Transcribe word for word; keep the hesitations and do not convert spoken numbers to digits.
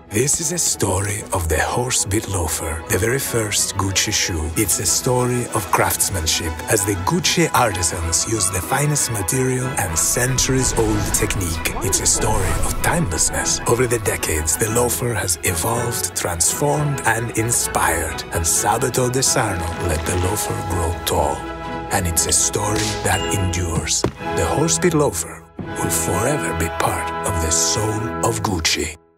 This is a story of the horse-bit loafer, the very first Gucci shoe. It's a story of craftsmanship, as the Gucci artisans used the finest material and centuries-old technique. It's a story of timelessness. Over the decades, the loafer has evolved, transformed, and inspired. And Sabato De Sarno let the loafer grow tall. And it's a story that endures. The horse-bit loafer will forever be part of the soul of Gucci.